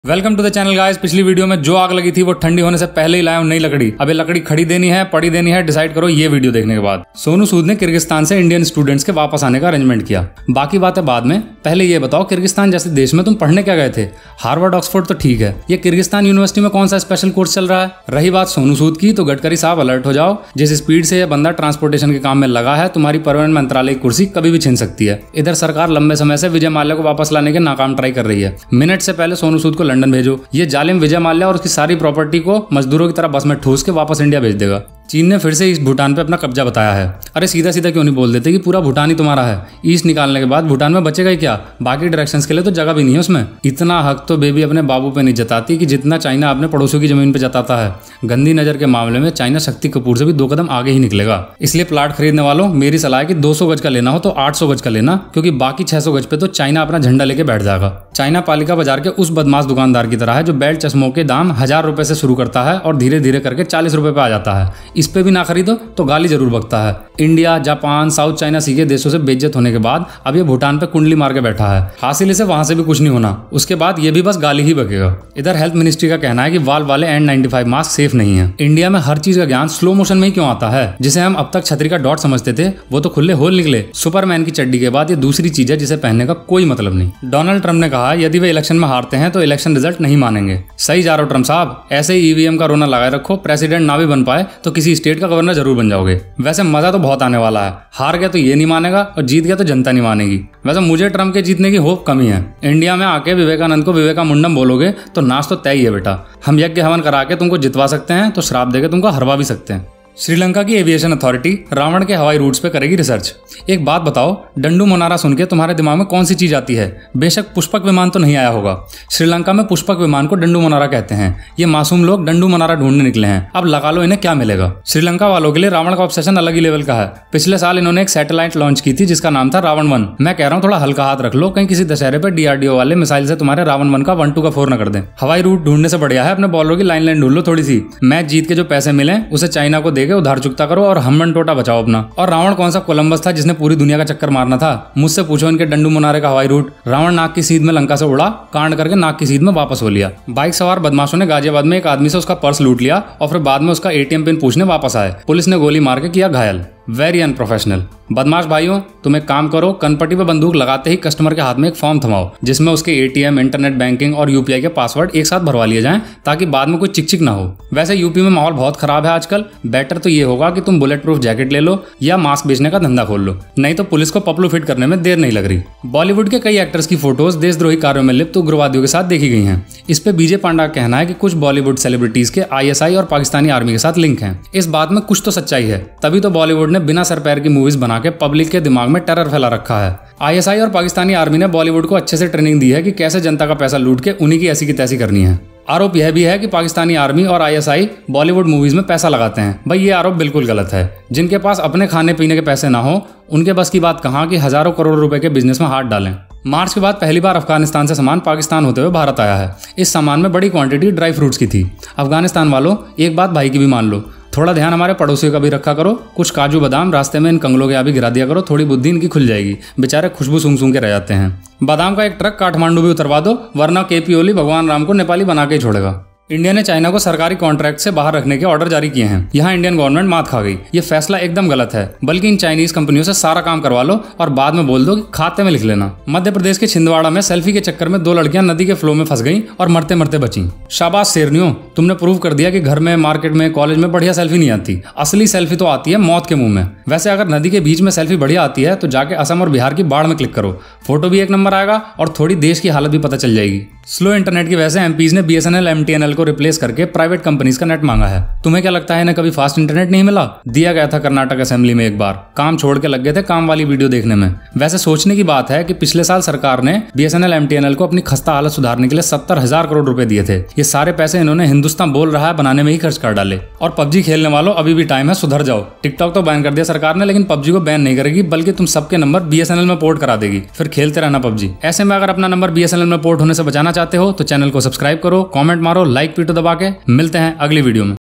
Welcome to the channel guys. पिछली video में जो आग लगी थी वो ठंडी होने से पहले ही लाया हूं नई लकड़ी। अब ये लकड़ी खड़ी देनी है पड़ी देनी है डिसाइड करो ये वीडियो देखने के बाद। सोनू सूद ने किर्गिस्तान से इंडियन स्टूडेंट्स के वापस आने का अरेंजमेंट किया। बाकी बातें बाद में, पहले ये बताओ किर्गिस्तान जैसे देश में तुम पढ़ने क्या गए थे? हार्वर्ड ऑक्सफोर्ड तो ठीक है, ये किर्गिस्तान यूनिवर्सिटी में कौन सा स्पेशल कोर्स चल रहा है? रही बात सोनू सूद की, तो गडकरी साहब अलर्ट हो जाओ। जिस स्पीड से यह बंदा ट्रांसपोर्टेशन के काम में लगा है, तुम्हारी परमानेंट मंत्रालय की कुर्सी कभी भी छीन सकती है। इधर सरकार लंबे समय से विजय माल्या को वापस लाने के नाकाम ट्राई कर रही है। मिनट से पहले सोनू सूद को लंदन भेजो, ये जालिम विजय माल्या और उसकी सारी प्रॉपर्टी को मजदूरों की तरह बस में ठूस के वापस इंडिया भेज देगा। चीन ने फिर से ईस्ट भूटान पे अपना कब्जा बताया है। अरे सीधा सीधा क्यों नहीं बोल देते कि पूरा भूटान ही तुम्हारा है? ईस्ट निकालने के बाद भूटान में बचेगा ही क्या? बाकी डायरेक्शंस के लिए तो जगह भी नहीं है उसमें। इतना हक तो बेबी अपने बाबू पे नहीं जताती कि जितना चाइना अपने पड़ोसियों की जमीन पे जताता है। गंदी नजर के मामले में चाइना शक्ति कपूर से भी 2 कदम आगे ही निकलेगा। इसलिए प्लाट खरीदने वालों, मेरी सलाह है कि 200 गज का लेना हो तो 800 गज का लेना, क्योंकि बाकी 600 गज पे तो चाइना अपना झंडा लेके बैठ जाएगा। चाइना पालिका बाजार के उस बदमाश दुकानदार की तरह है जो बेल्ट चश्मों के दाम 1000 रुपए से शुरू करता है और धीरे धीरे करके 40 रुपए पे आ जाता है। इस पे भी ना खरीदो तो गाली जरूर बकता है। India, Japan, South China Sea के देशों से बेइज्जत होने के बाद अब ये भूटान पे कुंडली मार के बैठा है। हासिल इसे वहां से भी कुछ नहीं होना, उसके बाद ये भी बस गाली ही बकेगा। इधर हेल्थ मिनिस्ट्री का कहना है कि वाल वाले N95 मास्क सेफ नहीं है। इंडिया में हर चीज का ज्ञान स्लो मोशन में ही क्यों आता है? जिसे हम अब तक छतरी का डॉट समझते थे वो तो खुले होल निकले। सुपरमैन की चड्डी के बाद ये दूसरी चीज है जिसे पहनने का कोई मतलब नहीं। डोनाल्ड ट्रंप ने कहा यदि वे इलेक्शन में हारते हैं तो इलेक्शन रिजल्ट नहीं मानेंगे। सही जा रहे हो ट्रंप साहब, ऐसे ही ईवीएम का रोना लगाए रखो। प्रेसिडेंट ना भी बन पाए तो किसी स्टेट का गवर्नर जरूर बन जाओगे। वैसे मजा तो बहुत आने वाला है। हार गया तो ये नहीं मानेगा और जीत गया तो जनता नहीं मानेगी। वैसे मुझे ट्रंप के जीतने की होप कमी है। इंडिया में आके विवेकानंद को विवेका मुंडम बोलोगे तो नाच तो तय ही है बेटा। हम यज्ञ हवन करा के तुमको जितवा सकते हैं तो श्राप देके तुमको हरवा भी सकते हैं। श्रीलंका की एविएशन अथॉरिटी रावण के हवाई रूट्स पे करेगी रिसर्च। एक बात बताओ, डंडू मोनारा सुन के तुम्हारे दिमाग में कौन सी चीज आती है? बेशक पुष्पक विमान तो नहीं आया होगा। श्रीलंका में पुष्पक विमान को डंडू मोनारा कहते हैं। ये मासूम लोग डंडू मोनारा ढूंढने निकले हैं। अब लगा लो इन्हें क्या मिलेगा। श्रीलंका वालों के लिए रावण का ऑब्सेशन अलग ही लेवल का है। पिछले साल इन्होंने एक सैटेलाइट लॉन्च की थी जिसका नाम था रावण 1। मैं कह रहा हूँ थोड़ा हल्का हाथ रख लो, कहीं किसी दशहरे पे DRDO वाले मिसाइल से तुम्हारे रावण 1 का 1 2 का 4 न कर दें। हवाई रूट ढूंढने से बढ़िया है अपने बॉलरों की लाइन ढूंढ लो थोड़ी सी। मैच जीत के जो पैसे मिले उसे चाइना को देके उधार चुकता करो और हमन टोटा बचाओ अपना। और रावण कौन सा कोलंबस था जिसने पूरी दुनिया का चक्कर मारना था? मुझसे पूछो इनके डंडू मोनारे का हवाई रूट। रावण नाक की सीध में लंका से उड़ा, कांड करके नाक की सीध में वापस हो लिया। बाइक सवार बदमाशों ने गाजियाबाद में एक आदमी से उसका पर्स लूट लिया और फिर बाद में उसका ATM पिन पूछने वापस आए। पुलिस ने गोली मार के किया घायल। Very unprofessional. बदमाश भाइयों, तुम एक काम करो, कनपट्टी पे बंदूक लगाते ही कस्टमर के हाथ में एक फॉर्म थमाओ जिसमें उसके ATM, इंटरनेट बैंकिंग और UPI के पासवर्ड एक साथ भरवा लिए जाएं ताकि बाद में कोई चिक ना हो। वैसे यूपी में माहौल बहुत खराब है आजकल। बेटर तो ये होगा कि तुम बुलेट प्रूफ जैकेट ले लो या मास्क बेचने का धंधा खोल लो, नहीं तो पुलिस को पपलू फिट करने में देर नहीं लग रही। बॉलीवुड के कई एक्टर्स की फोटोज देशद्रोही कार्यों में लिप्त उग्रवादियों के साथ देखी गई हैं। इस पे BJ पांडा का कहना है कि कुछ बॉलीवुड सेलिब्रिटीज के ISI और पाकिस्तानी आर्मी के साथ लिंक हैं। इस बात में कुछ तो सच्चाई है, तभी तो बॉलीवुड ने बिना सर पैर की मूवीज बना के पब्लिक के दिमाग में टेरर फैला रखा है। ISI और पाकिस्तानी आर्मी ने बॉलीवुड को अच्छे से ट्रेनिंग दी है कि कैसे जनता का पैसा लूट के उन्हीं की ऐसी की तैसी करनी है। आरोप यह भी है कि पाकिस्तानी आर्मी और ISI बॉलीवुड मूवीज में पैसा लगाते हैं। भाई ये आरोप बिल्कुल गलत है। जिनके पास अपने खाने पीने के पैसे ना हो उनके बस की बात कहाँ कि हजारों करोड़ रुपए के बिजनेस में हाथ डालें। मार्च के बाद पहली बार अफगानिस्तान से सामान पाकिस्तान होते हुए भारत आया है। इस सामान में बड़ी क्वांटिटी ड्राई फ्रूट्स की थी। अफगानिस्तान वालों, एक बात भाई की भी मान लो, थोड़ा ध्यान हमारे पड़ोसियों का भी रखा करो। कुछ काजू बादाम रास्ते में इन कंगलों के यहाँ भी गिरा दिया करो, थोड़ी बुद्धि इनकी खुल जाएगी। बेचारे खुशबू सूंघ सूंघ के रह जाते हैं। बादाम का एक ट्रक काठमांडू भी उतरवा दो, वरना KP ओली भगवान राम को नेपाली बना के ही छोड़ेगा। इंडिया ने चाइना को सरकारी कॉन्ट्रैक्ट से बाहर रखने के ऑर्डर जारी किए हैं। यहाँ इंडियन गवर्नमेंट मात खा गई। ये फैसला एकदम गलत है। बल्कि इन चाइनीज कंपनियों से सारा काम करवा लो और बाद में बोल दो कि खाते में लिख लेना। मध्य प्रदेश के छिंदवाड़ा में सेल्फी के चक्कर में 2 लड़कियां नदी के फ्लो में फंस गईं और मरते मरते बची। शाबाश शेरनियों, तुमने प्रूव कर दिया कि घर में, मार्केट में, कॉलेज में बढ़िया सेल्फी नहीं आती। असली सेल्फी तो आती है मौत के मुंह में। वैसे अगर नदी के बीच में सेल्फी बढ़िया आती है तो जाके असम और बिहार की बाढ़ में क्लिक करो, फोटो भी एक नंबर आएगा और थोड़ी देश की हालत भी पता चल जाएगी। स्लो इंटरनेट की वजह से MPs ने BSNL MTNL को रिप्लेस करके प्राइवेट कंपनीज का नेट मांगा है। तुम्हें क्या लगता है इन्हें कभी फास्ट इंटरनेट नहीं मिला? दिया गया था कर्नाटक असेंबली में एक बार। काम छोड़ के लग गए थे काम वाली वीडियो देखने में। वैसे सोचने की बात है कि पिछले साल सरकार ने BSNL MTNL को अपनी खस्ता हालत सुधारने के लिए 70,000 करोड़ रुपए दिए थे। ये सारे पैसे इन्होंने हिंदुस्तान बोल रहा है बनाने में ही खर्च कर डाले। और PUBG खेलने वालों, अभी भी टाइम है, सुधर जाओ। टिकटॉक तो बैन कर दिया सरकार ने, लेकिन PUBG को बैन नहीं करेगी, बल्कि तुम सबके नंबर BSNL में पोर्ट करा देगी। फिर खेलते रहना PUBG। ऐसे में अगर अपना नंबर BSNL में पोर्ट होने से बचाना चाहते हो तो चैनल को सब्सक्राइब करो, कमेंट मारो, लाइक पीटो दबा के। मिलते हैं अगली वीडियो में।